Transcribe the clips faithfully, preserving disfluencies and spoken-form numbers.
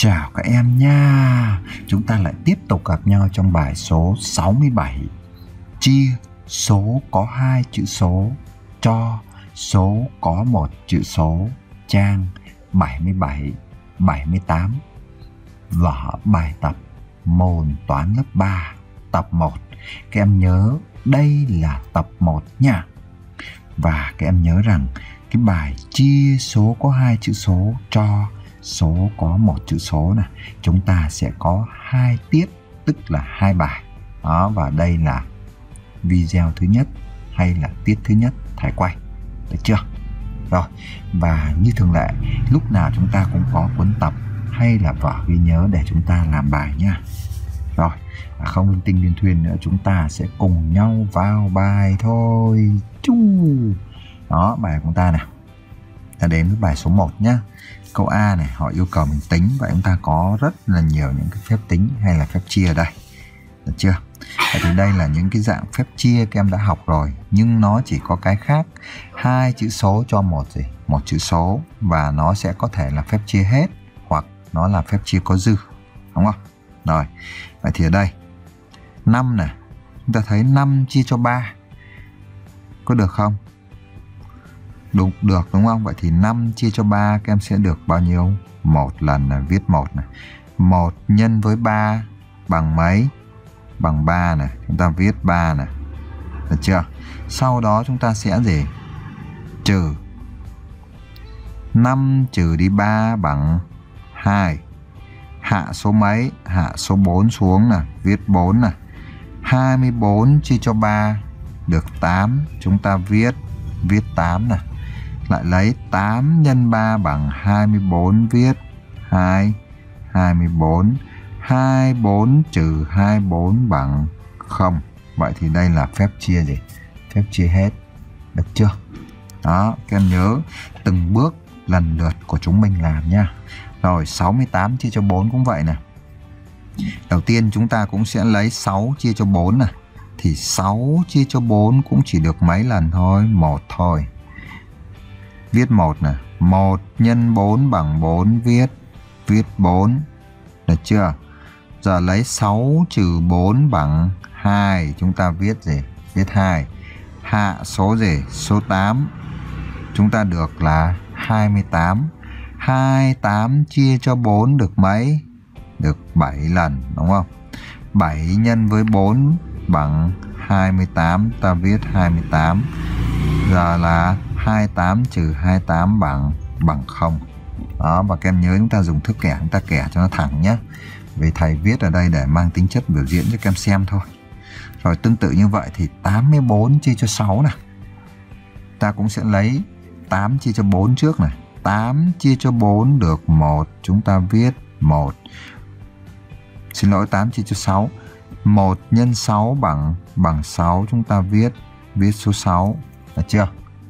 Chào các em nha. Chúng ta lại tiếp tục gặp nhau trong bài số sáu mươi bảy. Chia số có hai chữ số cho số có một chữ số, trang bảy mươi bảy, bảy mươi tám. Vở bài tập môn toán lớp ba, tập một. Các em nhớ đây là tập một nha. Và các em nhớ rằng cái bài chia số có hai chữ số cho số có một chữ số này, chúng ta sẽ có hai tiết, tức là hai bài. Đó, và đây là video thứ nhất hay là tiết thứ nhất thầy quay. Được chưa? Rồi, và như thường lệ, lúc nào chúng ta cũng có cuốn tập hay là vở ghi nhớ để chúng ta làm bài nha. Rồi, không linh tinh liên thuyền nữa, chúng ta sẽ cùng nhau vào bài thôi. Chú. Đó, bài của chúng ta nào. Ta đến với bài số một nhé. Câu A này họ yêu cầu mình tính, và chúng ta có rất là nhiều những cái phép tính hay là phép chia ở đây. Được chưa? Vậy thì đây là những cái dạng phép chia các em đã học rồi, nhưng nó chỉ có cái khác. Hai chữ số cho một gì? Một chữ số, và nó sẽ có thể là phép chia hết hoặc nó là phép chia có dư. Đúng không? Rồi, vậy thì ở đây năm này, chúng ta thấy năm chia cho ba. Có được không? Đúng, được đúng không? Vậy thì năm chia cho ba các em sẽ được bao nhiêu? Một lần là viết một này. một nhân với ba bằng mấy? Bằng ba này. Chúng ta viết ba này. Được chưa? Sau đó chúng ta sẽ gì? Trừ. năm trừ đi ba bằng hai. Hạ số mấy? Hạ số bốn xuống này. Viết bốn này. hai mươi bốn chia cho ba được tám. Chúng ta viết viết tám này. Lại lấy tám nhân ba bằng hai mươi bốn, viết hai, hai mươi bốn. hai mươi bốn trừ hai mươi bốn bằng không. Vậy thì đây là phép chia gì? Phép chia hết. Được chưa? Đó, các em nhớ từng bước lần lượt của chúng mình làm nha. Rồi, sáu mươi tám chia cho bốn cũng vậy nè. Đầu tiên chúng ta cũng sẽ lấy sáu chia cho bốn này. Thì sáu chia cho bốn cũng chỉ được mấy lần thôi? Một thôi. Viết một nè. một nhân bốn bằng bốn, viết viết bốn. Được chưa? Giờ lấy sáu trừ bốn bằng hai. Chúng ta viết gì? Viết hai. Hạ số gì? Số tám. Chúng ta được là hai mươi tám. hai mươi tám chia cho bốn được mấy? Được bảy lần, đúng không? bảy nhân với bốn bằng hai mươi tám. Ta viết hai mươi tám. Giờ là hai mươi tám trừ hai mươi tám bằng bằng không. Đó, và các em nhớ chúng ta dùng thước kẻ, chúng ta kẻ cho nó thẳng nhé. Vì thầy viết ở đây để mang tính chất biểu diễn cho các em xem thôi. Rồi tương tự như vậy thì tám mươi bốn chia cho sáu này. Ta cũng sẽ lấy tám chia cho bốn trước này. tám chia cho bốn được một. Chúng ta viết một. Xin lỗi, tám chia cho sáu. một nhân sáu bằng bằng sáu. Chúng ta viết viết số sáu. Được chưa?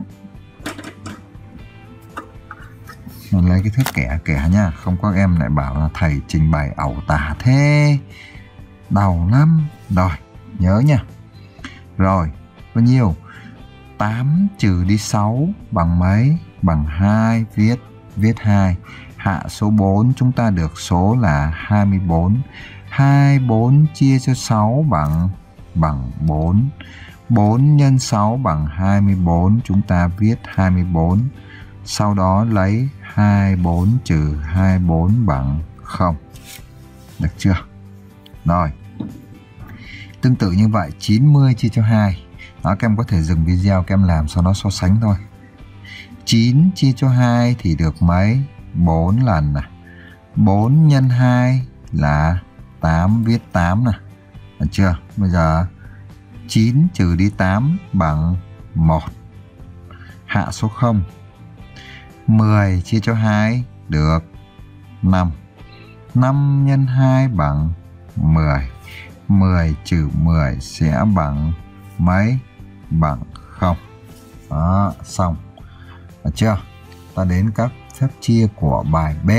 Mình lấy cái thước kẻ kẻ nha. Không có em lại bảo là thầy trình bày ẩu tả thế. Đau lắm. Rồi, nhớ nha. Rồi, bao nhiêu? tám trừ đi sáu bằng mấy? Bằng hai. Viết viết hai. Hạ số bốn chúng ta được số là hai mươi bốn. hai mươi bốn chia cho sáu bằng bằng bốn. bốn nhân sáu bằng hai mươi bốn. Chúng ta viết hai mươi bốn. Sau đó lấy hai mươi bốn trừ hai mươi bốn bằng không. Được chưa? Rồi. Tương tự như vậy, chín mươi chia cho hai. Đó, các em có thể dừng video các em làm sau đó so sánh thôi. chín chia cho hai thì được mấy? bốn lần này. bốn nhân hai là tám, viết tám này. Được chưa? Bây giờ chín trừ đi tám bằng một. Hạ số không. mười chia cho hai được năm. năm nhân hai bằng mười. mười trừ mười sẽ bằng mấy? Bằng không. Đó, xong. Được chưa? Ta đến các phép chia của bài B.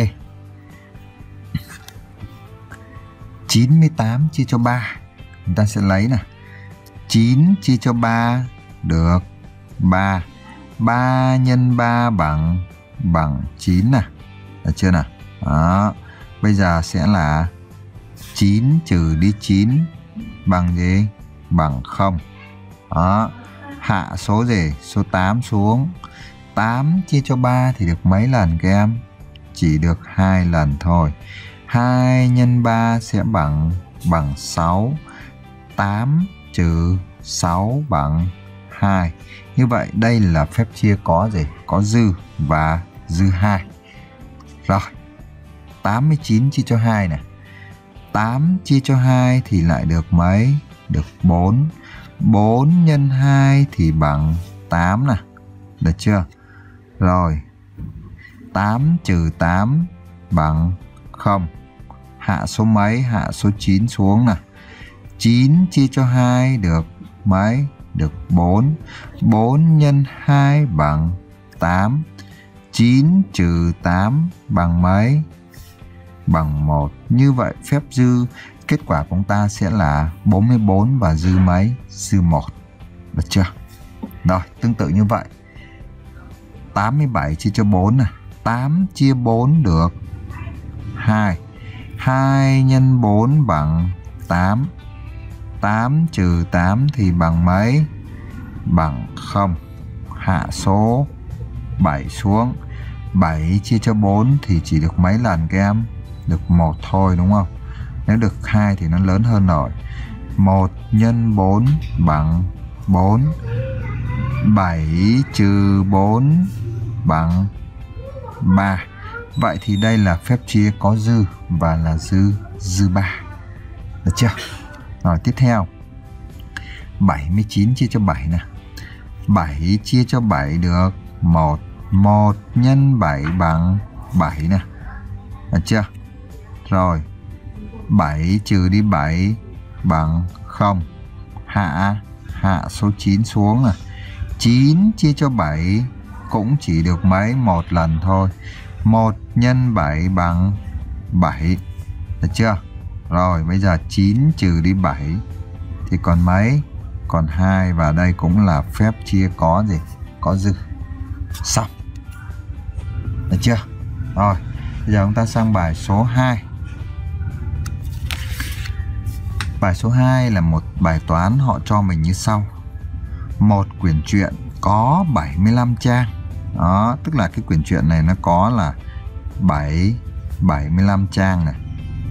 chín mươi tám chia cho ba. Chúng ta sẽ lấy nè. chín chia cho ba được ba. ba nhân ba bằng bằng chín nè. Được chưa nào? Đó. Bây giờ sẽ là chín trừ đi chín bằng gì? Bằng không. Đó. Hạ số gì? Số tám xuống. tám chia cho ba thì được mấy lần các em? Chỉ được hai lần thôi. hai nhân ba sẽ bằng bằng sáu. tám trừ sáu bằng hai. Như vậy đây là phép chia có gì? Có dư và dư hai. Rồi. tám mươi chín chia cho hai này. tám chia cho hai thì lại được mấy? Được bốn. bốn nhân hai thì bằng tám nè. Được chưa? Rồi. tám trừ tám bằng không. Hạ số mấy? Hạ số chín xuống nè. chín chia cho hai được mấy? Được bốn. bốn nhân hai bằng tám. chín trừ tám bằng mấy? Bằng một. Như vậy phép dư kết quả của chúng ta sẽ là bốn mươi bốn và dư mấy? Dư một. Được chưa? Rồi, tương tự như vậy. tám mươi bảy chia cho bốn này. tám chia bốn được hai. hai nhân bốn bằng tám. tám trừ tám thì bằng mấy? Bằng không. Hạ số bảy xuống. bảy chia cho bốn thì chỉ được mấy lần các em? Được một thôi đúng không? Nếu được hai thì nó lớn hơn rồi. một nhân bốn bằng bốn. bảy trừ bốn bằng ba. Vậy thì đây là phép chia có dư và là dư dư ba. Được chưa? Rồi tiếp theo. bảy mươi chín chia cho bảy nè. bảy chia cho bảy được một. một nhân bảy bằng bảy nè. Được chưa? Rồi. bảy trừ đi bảy bằng không. Hạ hạ số chín xuống nè. chín chia cho bảy cũng chỉ được mấy? Một lần thôi. một nhân bảy bằng bảy. Được chưa? Rồi bây giờ chín trừ đi bảy thì còn mấy? Còn hai, và đây cũng là phép chia có gì? Có dư. Xong. Được chưa? Rồi, bây giờ chúng ta sang bài số hai. Bài số hai là một bài toán họ cho mình như sau. Một quyển truyện có bảy mươi lăm trang. Đó, tức là cái quyển truyện này nó có là bảy, bảy mươi lăm trang này.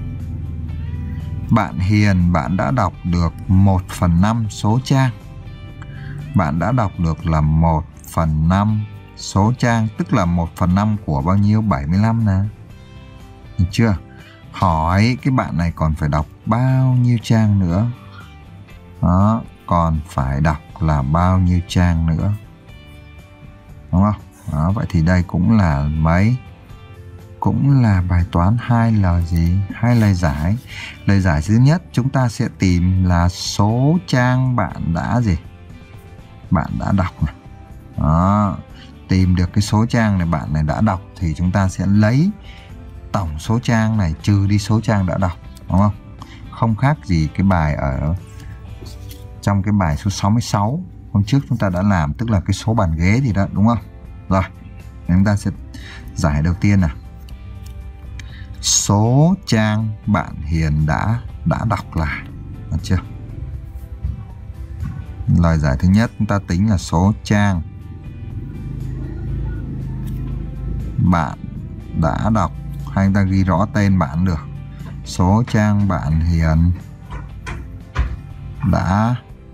Bạn Hiền, bạn đã đọc được một phần năm số trang. Bạn đã đọc được là một phần năm số trang, tức là một phần năm của bao nhiêu? bảy mươi lăm nè. Được chưa? Hỏi cái bạn này còn phải đọc bao nhiêu trang nữa? Đó, còn phải đọc là bao nhiêu trang nữa? Đúng không? Đó, vậy thì đây cũng là mấy? Cũng là bài toán hai lời gì? Hai lời giải. Lời giải thứ nhất chúng ta sẽ tìm là số trang bạn đã gì? Bạn đã đọc này. Đó, tìm được cái số trang này bạn này đã đọc thì chúng ta sẽ lấy tổng số trang này trừ đi số trang đã đọc, đúng không? Không khác gì cái bài ở trong cái bài số sáu mươi sáu hôm trước chúng ta đã làm, tức là cái số bàn ghế thì đó, đúng không? Rồi, chúng ta sẽ giải đầu tiên nào. Số trang bạn Hiền đã đã đọc là, được chưa? Lời giải thứ nhất chúng ta tính là số trang bạn đã đọc, hay chúng ta ghi rõ tên bạn được. Số trang bạn Hiền đã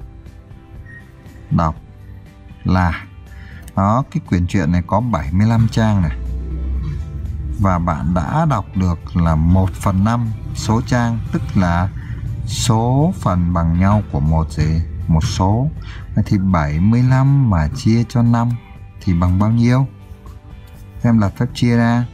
đọc là, đó, cái quyển truyện này có bảy mươi lăm trang này, và bạn đã đọc được là một phần năm số trang, tức là số phần bằng nhau của một gì? Một số. Thì bảy mươi lăm mà chia cho năm thì bằng bao nhiêu? Em là phép chia ra.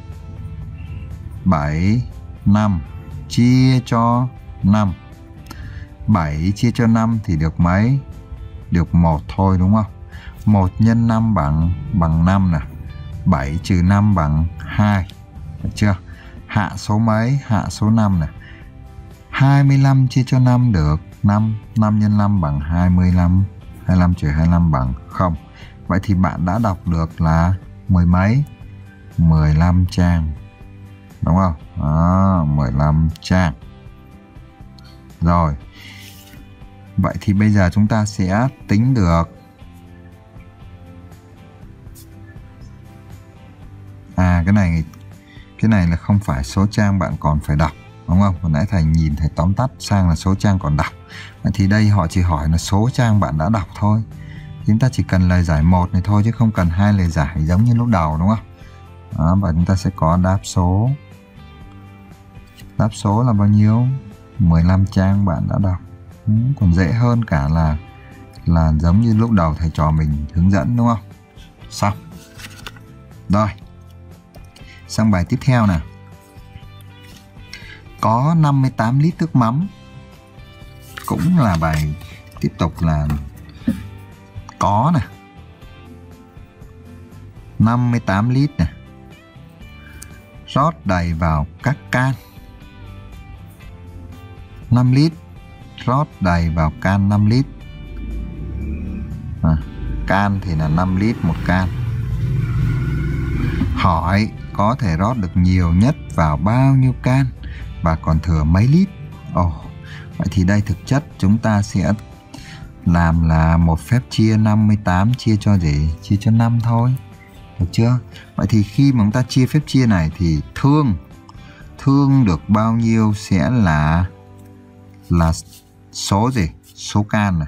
bảy, năm chia cho năm. bảy chia cho năm thì được mấy? Được một thôi, đúng không? một nhân năm bằng bằng năm nè. bảy trừ năm bằng hai. Được chưa? Hạ số mấy? Hạ số năm nè. hai mươi lăm chia cho năm được năm. năm nhân năm bằng hai mươi lăm. hai mươi lăm trừ hai mươi lăm bằng không. Vậy thì bạn đã đọc được là mười mấy? mười lăm trang. đúng không? Đó, mười lăm trang. Rồi. Vậy thì bây giờ chúng ta sẽ tính được. À, cái này cái này là không phải số trang bạn còn phải đọc, đúng không? Hồi nãy thầy nhìn thầy tóm tắt sang là số trang còn đọc. Vậy thì đây họ chỉ hỏi là số trang bạn đã đọc thôi. Chúng ta chỉ cần lời giải một này thôi chứ không cần hai lời giải giống như lúc đầu, đúng không? Đó, và chúng ta sẽ có đáp số. Đáp số là bao nhiêu? mười lăm trang bạn đã đọc. Ừ, còn dễ hơn cả là là giống như lúc đầu thầy trò mình hướng dẫn, đúng không? Xong. Rồi. Sang bài tiếp theo nè. Có năm mươi tám lít nước mắm. Cũng là bài tiếp tục là có nè. năm mươi tám lít nè. Rót đầy vào các can. năm lít. Rót đầy vào can năm lít. À, can thì là năm lít một can. Hỏi có thể rót được nhiều nhất vào bao nhiêu can và còn thừa mấy lít? Ồ, oh, vậy thì đây thực chất chúng ta sẽ làm là một phép chia năm mươi tám chia cho gì? Chia cho năm thôi. Được chưa? Vậy thì khi mà chúng ta chia phép chia này thì thương thương được bao nhiêu sẽ là là số gì? Số can này.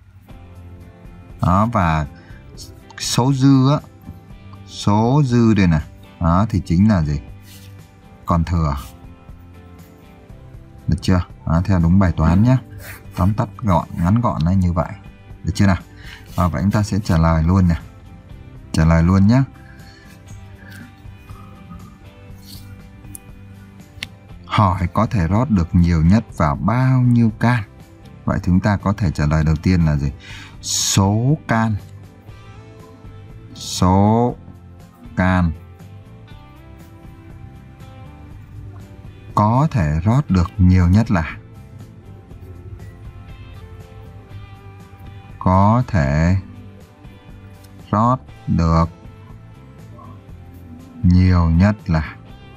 Đó, và số dư á, số dư đây nè. Đó thì chính là gì? Còn thừa. Được chưa? Đó, theo đúng bài toán nhé. Tóm tắt gọn, ngắn gọn là như vậy. Được chưa nào? Và vậy chúng ta sẽ trả lời luôn nè. Trả lời luôn nhé. Hỏi có thể rót được nhiều nhất vào bao nhiêu can? Vậy chúng ta có thể trả lời đầu tiên là gì? Số can. Số can có thể rót được nhiều nhất là có thể rót được nhiều nhất là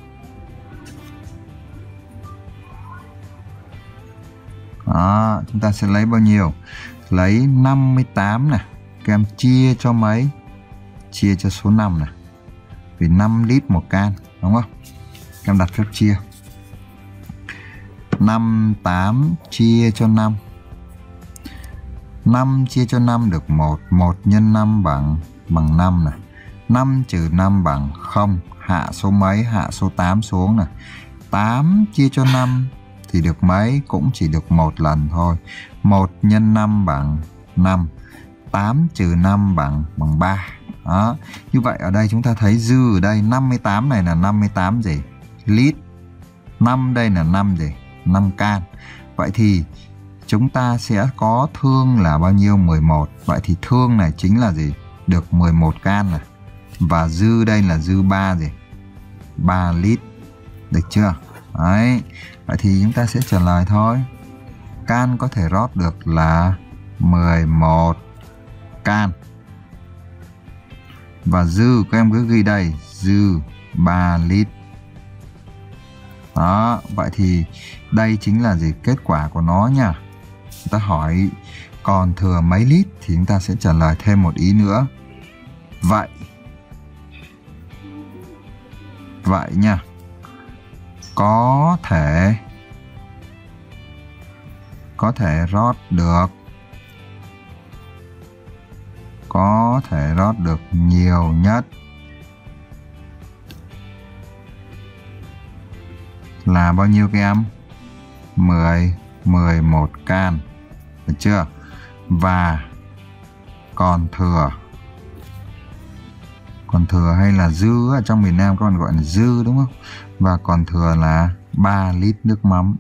đó, chúng ta sẽ lấy bao nhiêu? Lấy năm mươi tám này, các em chia cho mấy? Chia cho số năm này. Vì năm lít một can, đúng không? Các em đặt phép chia. năm mươi tám chia cho năm. năm chia cho năm được một. một nhân năm bằng bằng năm này. năm trừ năm bằng không. Hạ số mấy? Hạ số tám xuống này. tám chia cho năm thì được mấy? Cũng chỉ được một lần thôi. một nhân năm bằng năm. tám trừ năm bằng bằng ba. Đó. Như vậy ở đây chúng ta thấy dư ở đây năm mươi tám này là năm mươi tám gì? Lít. năm đây là năm gì? năm can. Vậy thì chúng ta sẽ có thương là bao nhiêu? mười một. Vậy thì thương này chính là gì? Được mười một can này. Và dư đây là dư ba gì? ba lít. Được chưa? Đấy. Vậy thì chúng ta sẽ trả lời thôi. Can có thể rót được là mười một can. Và dư các em cứ ghi đây, dư ba lít. Đó, vậy thì đây chính là gì? Kết quả của nó nha. Chúng ta hỏi còn thừa mấy lít thì chúng ta sẽ trả lời thêm một ý nữa. Vậy Vậy nha. Có thể Có thể rót được Có thể rót được nhiều nhất là bao nhiêu các em? mười, mười một can. Được chưa? Và còn thừa Còn thừa hay là dư ở trong miền Nam các bạn gọi là dư, đúng không? Và còn thừa là ba lít nước mắm.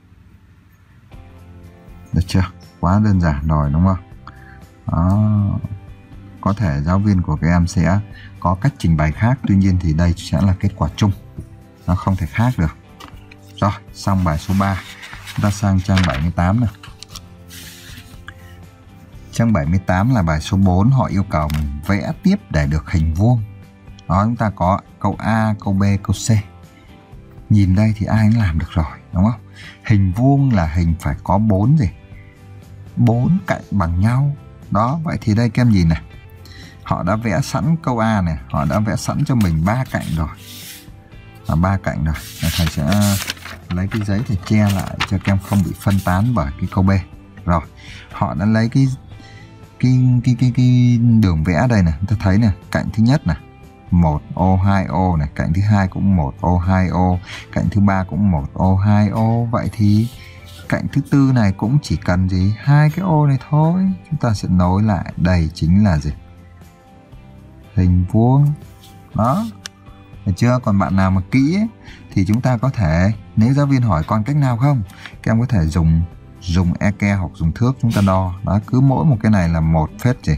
Được chưa? Quá đơn giản rồi, đúng không? Đó. Có thể giáo viên của các em sẽ có cách trình bày khác. Tuy nhiên thì đây sẽ là kết quả chung. Nó không thể khác được. Rồi, xong bài số ba. Chúng ta sang trang bảy mươi tám này. Trang bảy mươi tám là bài số bốn. Họ yêu cầu mình vẽ tiếp để được hình vuông. Đó, chúng ta có câu A, câu B, câu C. nhìn đây thì ai cũng làm được rồi, đúng không? Hình vuông là hình phải có bốn gì? Bốn cạnh bằng nhau. Đó, vậy thì đây các em nhìn này. Họ đã vẽ sẵn câu A này, họ đã vẽ sẵn cho mình ba cạnh rồi. À, ba cạnh rồi. Thầy sẽ lấy cái giấy để che lại cho các em không bị phân tán bởi cái câu B. Rồi, họ đã lấy cái cái cái cái cái đường vẽ đây này, ta thấy nè, cạnh thứ nhất này, một ô hai ô này, cạnh thứ hai cũng một ô hai ô, cạnh thứ ba cũng một ô hai ô. Vậy thì cạnh thứ tư này cũng chỉ cần gì? Hai cái ô này thôi. Chúng ta sẽ nối lại, đây chính là gì? Hình vuông. Đó. Được chưa? Còn bạn nào mà kỹ ấy, thì chúng ta có thể, nếu giáo viên hỏi còn cách nào không, các em có thể dùng dùng eke hoặc dùng thước chúng ta đo. Đó, cứ mỗi một cái này là một phết gì?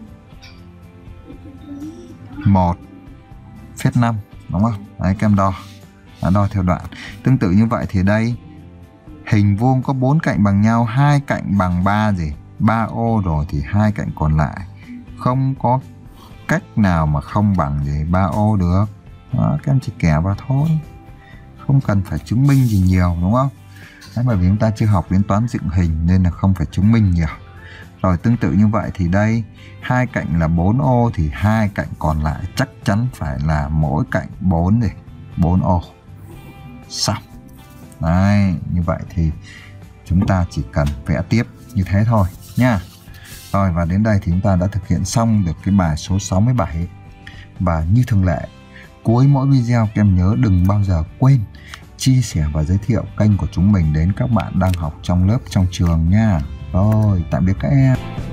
một phết năm, đúng không? Đấy, các em đo. Đó, đo theo đoạn. Tương tự như vậy thì đây, hình vuông có bốn cạnh bằng nhau, hai cạnh bằng ba gì? ba ô rồi thì hai cạnh còn lại không có cách nào mà không bằng gì ba ô được. Đó, các em chỉ kẻ vào thôi, không cần phải chứng minh gì nhiều, đúng không? Đấy, bởi vì chúng ta chưa học đến toán dựng hình nên là không phải chứng minh nhiều. Rồi tương tự như vậy thì đây, hai cạnh là bốn ô thì hai cạnh còn lại chắc chắn phải là mỗi cạnh bốn gì? bốn ô. Xong. Đấy, như vậy thì chúng ta chỉ cần vẽ tiếp như thế thôi nha. Rồi, và đến đây thì chúng ta đã thực hiện xong được cái bài số sáu mươi bảy. Và như thường lệ, cuối mỗi video các em nhớ đừng bao giờ quên chia sẻ và giới thiệu kênh của chúng mình đến các bạn đang học trong lớp, trong trường nha. Rồi, tạm biệt các em.